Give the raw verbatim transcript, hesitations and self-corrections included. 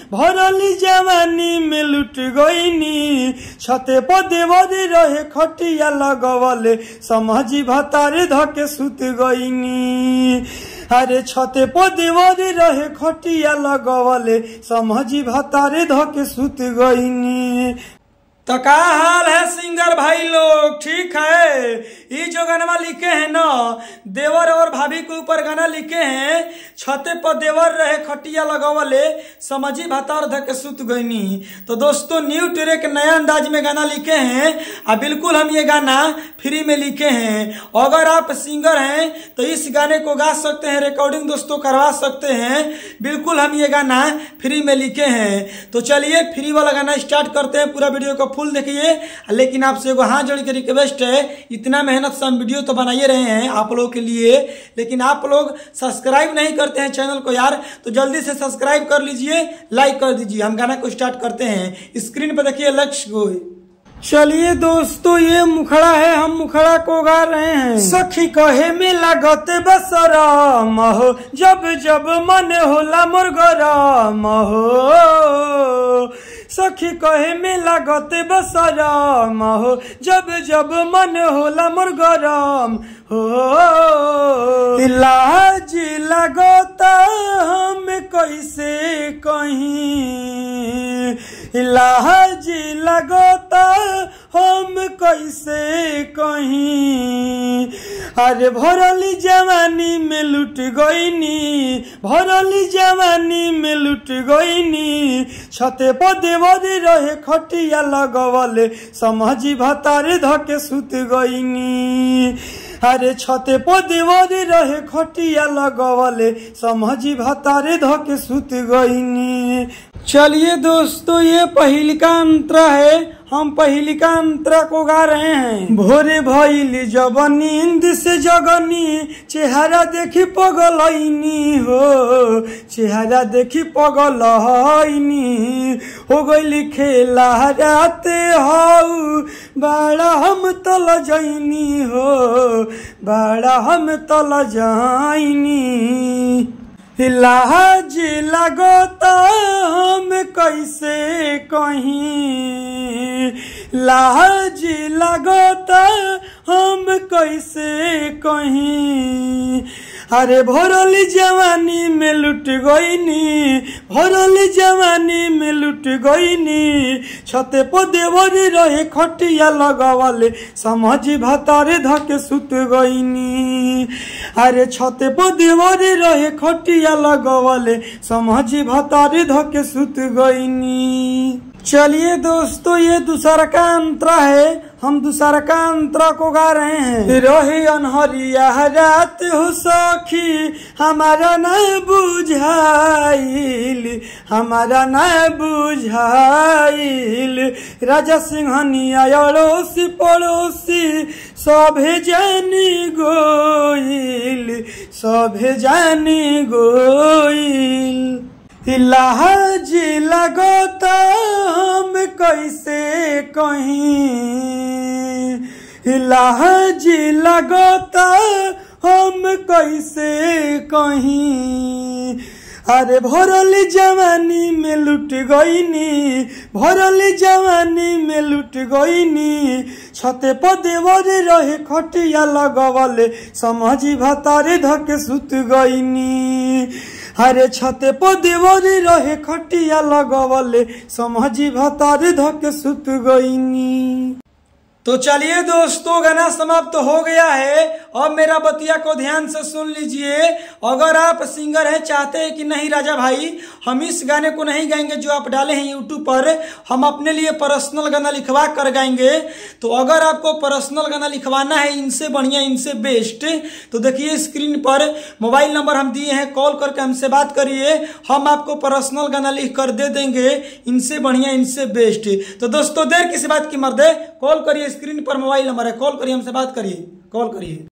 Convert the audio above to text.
भरली जवानी में लुट गईनी। छते पर देवरी रहे खटिया लगवले समझी भतारे धके सुत गईनी। अरे छते पर देवरी रहे खटिया लगवले समझी भतारे धके सुत गईनी। तो का हाल है सिंगर भाई लोग, ठीक है? ये जो गाना लिखे हैं ना, देवर और भाभी के ऊपर गाना लिखे हैं। छते पर देवर रहे खटिया लगवले समझी भतार धके सुत गईनी। तो दोस्तों न्यू ट्रैक नया अंदाज में गाना लिखे हैं और बिल्कुल हम ये गाना फ्री में लिखे हैं। अगर आप सिंगर हैं तो इस गाने को गा सकते हैं, रिकॉर्डिंग दोस्तों करवा सकते हैं। बिल्कुल हम ये गाना फ्री में लिखे हैं। तो चलिए फ्री वाला गाना स्टार्ट करते हैं। पूरा वीडियो को फुल देखिए, लेकिन आपसे एगो हाथ जोड़ के रिक्वेस्ट है, इतना मेहनत से हम वीडियो तो बनाइए रहे हैं आप लोगों के लिए, लेकिन आप लोग सब्सक्राइब नहीं करते हैं चैनल को यार। तो जल्दी से सब्सक्राइब कर लीजिए, लाइक कर दीजिए। हम गाना को स्टार्ट करते हैं। स्क्रीन पर देखिए लक्ष्य गो। चलिए दोस्तों ये मुखड़ा है, हम मुखड़ा को गा रहे हैं। सखी कहे में लागते बसराम हो, जब जब मन होला मोर गराम हो। सखी कहे में लागते बसराम हो, जब जब मन होला मोर गराम हो। लाज लगता हम कैसे कहीं, लाज लगता हम कैसे कहीं। अरे भरली जवानी में लुट गईनी, भरली जवानी में लुट गईनी। छते पर देवरी रहे खटिया लगवले समझी भतारे धके सुत गईनी। अरे छते पर देवरी रहे खटिया लगवले समझी भतारे धके सुत गईनी। चलिए दोस्तों ये पहिलिका अंतरा है, हम पहिलिका अंतरा को गा रहे हैं। भोरे भइली जब नींद से जगनी, चेहरा देखी पगलैनी हो, चेहरा देखी पगलैनी। हो गईली खेला राते हाउ, बड़ा हम तल जैनी हो, बड़ा हम तल जाइनी। लाज लगता हम कैसे कहीं, लाज लगता हम कैसे कहीं। अरे भरली जवानी में लुट गईनी, भरली जवानी में लुट गईनी। छते पर देवरी रहे खटिया लगवले समझी भतारे धके सुत गईनी। अरे छते पर देवरी रहे खटिया लगवले समझी भतारे धके सुत गईनी। चलिए दोस्तों ये दूसरा का अंतरा है, हम दूसरा का अंतरा को गा रहे हैं। रहे अनहरिया रात हो सखी, हमारा न बुझाइल, हमारा न बुझाइल। राजा सिंहनिया अड़ोसी पड़ोसी सभे जानी गोइल, सभे जानी गोइल। लाज लगता हम कैसे कहीं, लाज लगता हम कैसे कहीं। अरे भरली जवानी में लुट गईनी, भरली जवानी में लुट गईनी। छते पर देवरी रहे खटिया लगवले समझी भतारे धके सुत गईनी। अरे छते पर देवरी रहे खटिया लगवले समझी भतारे धके सुत गईनी। तो चलिए दोस्तों गाना समाप्त तो हो गया है। अब मेरा बतिया को ध्यान से सुन लीजिए। अगर आप सिंगर हैं, चाहते हैं कि नहीं राजा भाई हम इस गाने को नहीं गाएंगे जो आप डाले हैं यूट्यूब पर, हम अपने लिए पर्सनल गाना लिखवा कर गाएंगे। तो अगर आपको पर्सनल गाना लिखवाना है इनसे बढ़िया इनसे बेस्ट, तो देखिए स्क्रीन पर मोबाइल नंबर हम दिए हैं, कॉल करके हमसे बात करिए, हम आपको पर्सनल गाना लिख कर दे देंगे इनसे बढ़िया इनसे बेस्ट। तो दोस्तों देर किसी बात की मर्दे, कॉल करिए, स्क्रीन पर मोबाइल नंबर है, कॉल करिए, हमसे बात करिए, कॉल करिए।